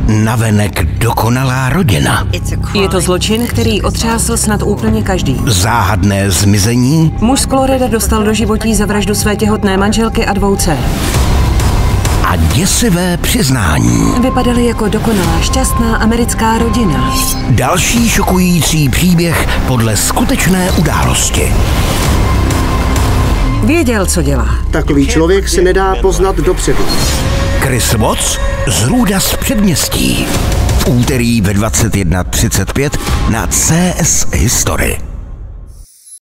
Navenek dokonalá rodina. Je to zločin, který otřásl snad úplně každý. Záhadné zmizení. Muž z Colorada dostal do životí za vraždu své těhotné manželky a 2 dcer. A děsivé přiznání. Vypadali jako dokonalá, šťastná americká rodina. Další šokující příběh podle skutečné události. Věděl, co dělá. Takový člověk se nedá poznat dopředu. Chris Watts z Růda z předměstí. V úterý ve 21:35 na CS History.